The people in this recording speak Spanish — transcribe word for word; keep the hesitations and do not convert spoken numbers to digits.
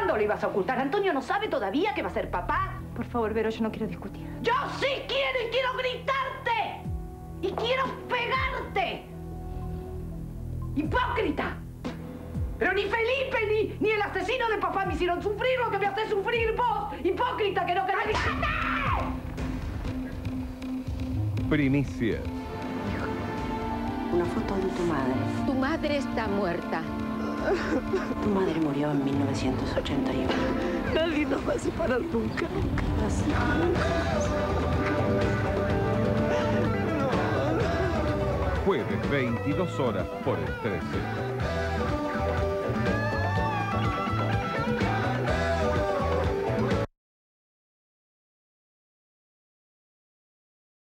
¿Cuándo lo ibas a ocultar? Antonio no sabe todavía que va a ser papá. Por favor, Vero, yo no quiero discutir. ¡Yo sí quiero y quiero gritarte! ¡Y quiero pegarte! ¡Hipócrita! Pero ni Felipe ni, ni el asesino de papá me hicieron sufrir lo que me haces sufrir vos. ¡Hipócrita que no querés! ¡Cállate! Primicia. Una foto de tu madre. Tu madre está muerta. Tu madre murió en mil novecientos ochenta y uno. Nadie nos va a separar nunca, nunca más. Jueves, veintidós horas por el trece.